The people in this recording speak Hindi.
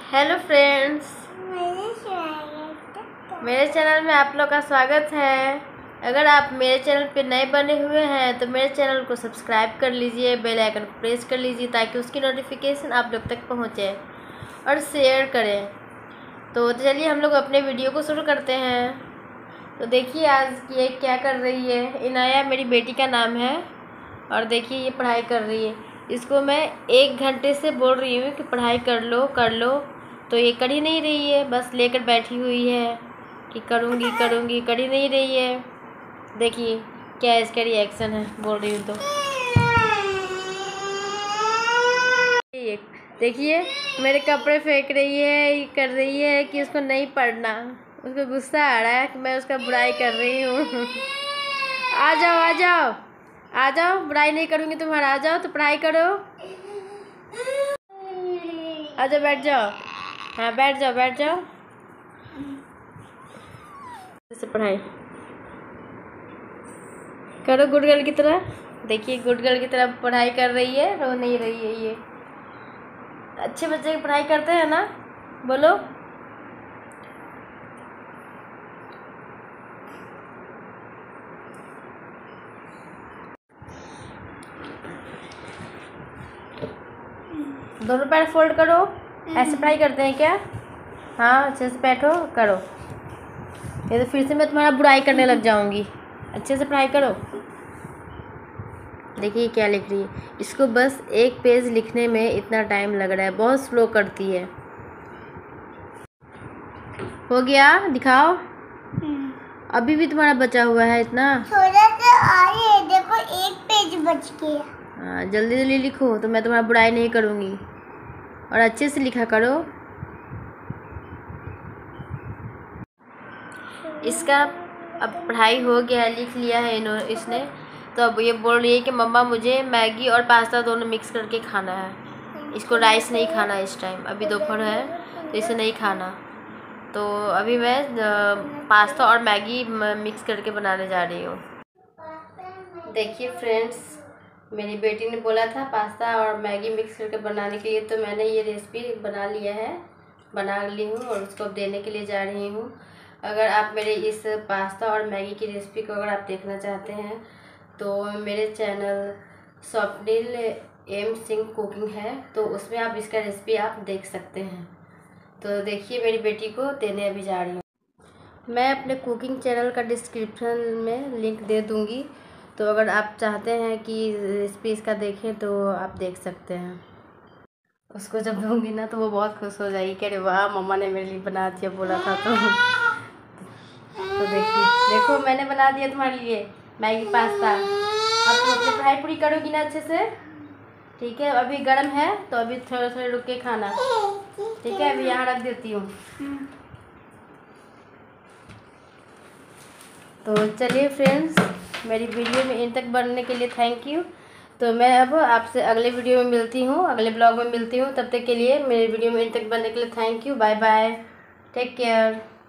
हेलो फ्रेंड्स, मेरे चैनल में आप लोग का स्वागत है। अगर आप मेरे चैनल पे नए बने हुए हैं तो मेरे चैनल को सब्सक्राइब कर लीजिए, बेल आइकन को प्रेस कर लीजिए ताकि उसकी नोटिफिकेशन आप लोग तक पहुंचे और शेयर करें। तो चलिए हम लोग अपने वीडियो को शुरू करते हैं। तो देखिए आज ये क्या कर रही है। इनाया मेरी बेटी का नाम है और देखिए ये पढ़ाई कर रही है। इसको मैं 1 घंटे से बोल रही हूँ कि पढ़ाई कर लो, तो ये कर ही नहीं रही है, बस लेकर बैठी हुई है कि करूँगी कर ही नहीं रही है। देखिए क्या इसका रिएक्शन है, बोल रही हूँ तो देखिए मेरे कपड़े फेंक रही है, ये कर रही है कि उसको नहीं पढ़ना। उसको गुस्सा आ रहा है कि मैं उसका बुराई कर रही हूँ। आ जाओ, बुराई नहीं करूँगी तुम्हारा। आ जाओ तो पढ़ाई करो। आ जाओ, बैठ जाओ। हाँ बैठ जाओ। जैसे पढ़ाई करो गुड गर्ल की तरह। देखिए गुड गर्ल की तरह पढ़ाई कर रही है, रो नहीं रही है। ये अच्छे बच्चे की पढ़ाई करते हैं ना, बोलो। दोनों पैर फोल्ड करो। ऐसे पढ़ाई करते हैं क्या? हाँ अच्छे से बैठो, करो। ये तो फिर से मैं तुम्हारा बुराई करने लग जाऊंगी। अच्छे से पढ़ाई करो। देखिए क्या लिख रही है। इसको बस 1 पेज लिखने में इतना टाइम लग रहा है, बहुत स्लो करती है। हो गया? दिखाओ। अभी भी तुम्हारा बचा हुआ है इतना। थोड़ा सा आए, देखो 1 पेज बच गया। हाँ जल्दी लिखो तो मैं तुम्हारा बुराई नहीं करूँगी। और अच्छे से लिखा करो। इसका अब पढ़ाई हो गया है, लिख लिया है इसने। तो अब ये बोल रही है कि मम्मा मुझे मैगी और पास्ता दोनों मिक्स करके खाना है। इसको राइस नहीं खाना इस टाइम, अभी दोपहर है तो इसे नहीं खाना। तो अभी मैं पास्ता और मैगी मिक्स करके बनाने जा रही हूँ। देखिए फ्रेंड्स, मेरी बेटी ने बोला था पास्ता और मैगी मिक्स करके बनाने के लिए, तो मैंने ये रेसिपी बना ली हूँ और उसको देने के लिए जा रही हूँ। अगर आप मेरे इस पास्ता और मैगी की रेसिपी को अगर आप देखना चाहते हैं तो मेरे channel Swapnil M Singh cooking है, तो उसमें आप इसका रेसिपी आप देख सकते हैं। तो देखिए मेरी बेटी को देने अभी जा रही हूँ। मैं अपने कुकिंग चैनल का डिस्क्रिप्शन में लिंक दे दूँगी, तो अगर आप चाहते हैं कि रेसिपी इसका देखें तो आप देख सकते हैं। उसको जब दूँगी ना तो वो बहुत खुश हो जाएगी, कह रहे वाह मम्मा ने मेरे लिए बना दिया, बोला था तो देखो मैंने बना दिया तुम्हारे लिए मैगी पास्ता। अब तुम अपनी पढ़ाई पूरी करोगी ना अच्छे से? ठीक है, अभी गर्म है तो अभी थोड़ा रुक के खाना। ठीक है, अभी यहाँ रख देती हूँ। तो चलिए फ्रेंड्स, मेरी वीडियो में इन तक बनने के लिए थैंक यू। तो मैं अब आपसे अगले वीडियो में मिलती हूँ, अगले ब्लॉग में मिलती हूँ। तब तक के लिए मेरी वीडियो में इन तक बनने के लिए thank you. Bye bye, take care.